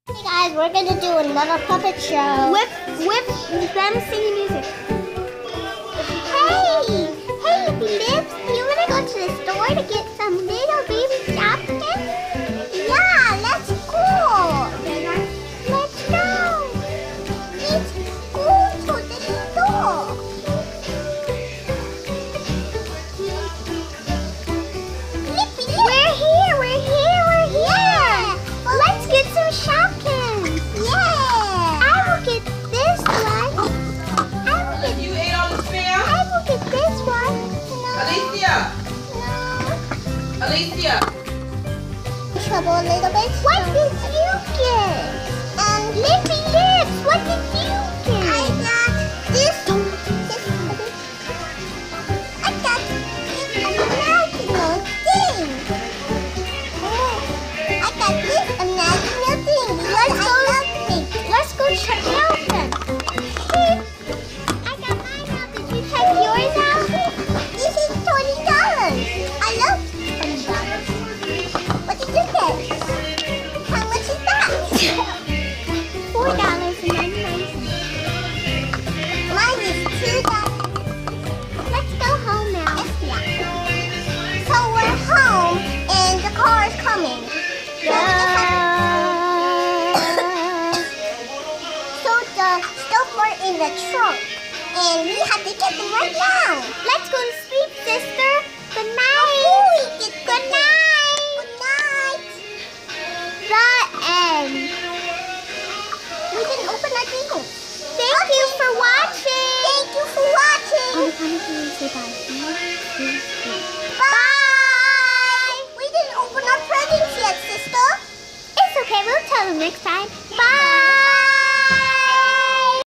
Hey guys, we're gonna do another puppet show with them singing music. Hey, Lips, do you wanna go to the store to get some little baby Shopkins? Yeah, let's go. Let's go. Let's go to the store. Lippy, we're here. Well, let's get some Shopkins. Yeah. I will get this one. You ate all the spare? I will get this one. No. Alicia! Trouble a little bit. What did you get? Lippy Lips, what did you get? I got this. I got this imaginal thing. I got this imaginal thing. Let's go check it out then. I got mine out. Did you check yours out? This is $20. I love $20. What did you get? How much is that? $4.99. Mine is $2. Let's go home now. So we're home and the car is coming. So the stuff are in the trunk and we have to get them right now. Let's go to sleep, sister. Good night. Good night. Good night. The end. We didn't open our jingle. Thank you for watching. Thank you for watching. Say bye. Bye. We didn't open our presents yet, sister. It's okay. We'll tell them next time. Bye.